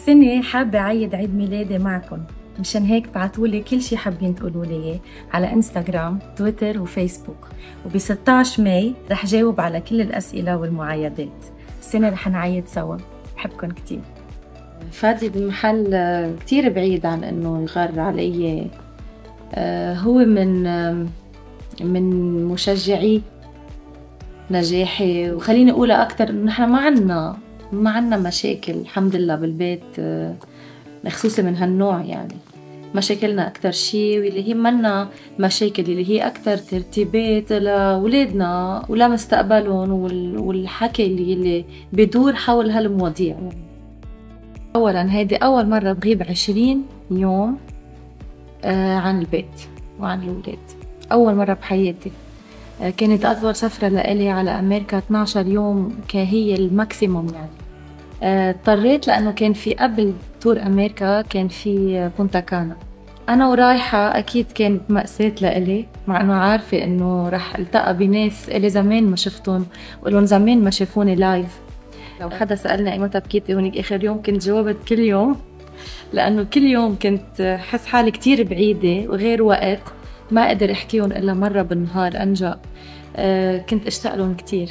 هالسنة حابة أعيد عيد ميلادي معكم، مشان هيك بعتولي كل شي حابين تقولوا لي على انستغرام، تويتر وفيسبوك، وب 16 ماي رح جاوب على كل الأسئلة والمعايدات. السنة رح نعيد سوا. بحبكن كتير. فادي بمحل كتير بعيد عن انه يغار علي. هو من مشجعي نجاحي، وخليني اقولها اكثر انه نحن ما عنا مشاكل الحمد لله بالبيت، خصوصي من هالنوع. يعني مشاكلنا اكثر شيء واللي هي منا مشاكل، اللي هي اكثر ترتيبات لاولادنا ولا مستقبلهم والحكي اللي بيدور حول هالمواضيع. اولا هيدي اول مره بغيب 20 يوم عن البيت وعن الاولاد، اول مره بحياتي. كانت اطول سفره لإلي على امريكا 12 يوم، هي الماكسيموم يعني. اضطريت لانه كان في قبل تور امريكا كان في بونتا كانا، انا ورايحه اكيد كانت مأساة لإلي، مع انه عارفه انه رح التقى بناس الي زمان ما شفتهم ولهم زمان ما شافوني لايف. لو حدا سألني ايمتى بكيتي هونيك اخر يوم، كنت جاوبت كل يوم، لانه كل يوم كنت حس حالي كتير بعيدة وغير وقت ما اقدر احكيهم الا مرة بالنهار انجا. كنت اشتاق لهم كتير.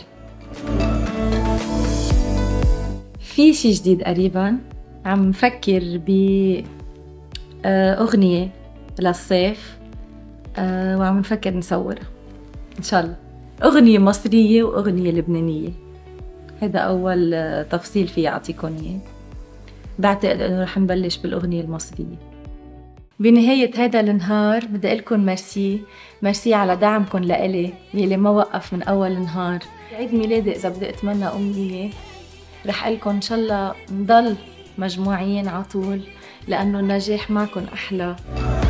في شي جديد قريبا، عم نفكر بأغنية للصيف، وعم نفكر نصورها ان شاء الله. أغنية مصرية وأغنية لبنانية، هذا أول تفصيل فيه أعطيكم إياه. بعتقد إنه رح نبلش بالأغنية المصرية. بنهاية هذا النهار بدي أقلكن ميرسي على دعمكن لإلي يلي ما وقف من أول نهار. عيد ميلادي إذا بدي أتمنى أمنية رح أقلكن إن شاء الله نضل مجموعين عطول، لأنه النجاح معكن أحلى.